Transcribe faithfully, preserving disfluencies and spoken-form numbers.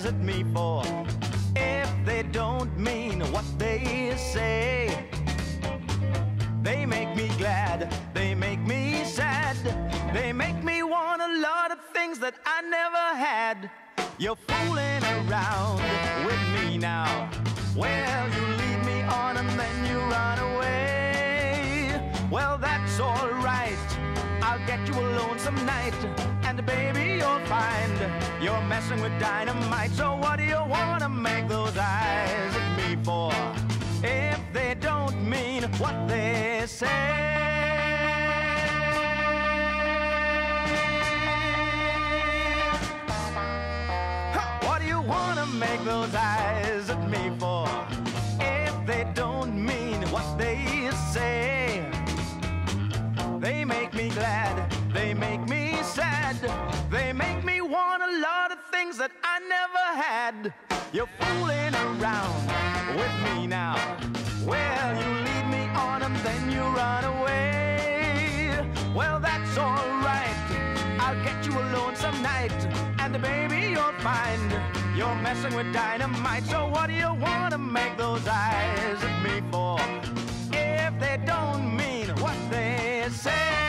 at me for? If they don't mean what they say, they make me glad, they make me sad, they make me want a lot of things that I never had. You're fooling around with me now. Well, you lead me on and then you run away. Well, that's alright, I'll get you a lonesome night, and baby, you'll find you're messing with dynamite. So what do you wanna make those eyes at me for? If they don't mean what they say. What do you wanna make those eyes at me for? If they don't mean what they say. They make me glad, they make me sad, they make me want a lot of things that I never had. You're fooling around with me now. Well, you lead me on and then you run away. Well, that's alright, I'll get you a lonesome night, and baby, you'll find you're messing with dynamite. So what do you want to make those eyes at me for? If they don't mean what they say.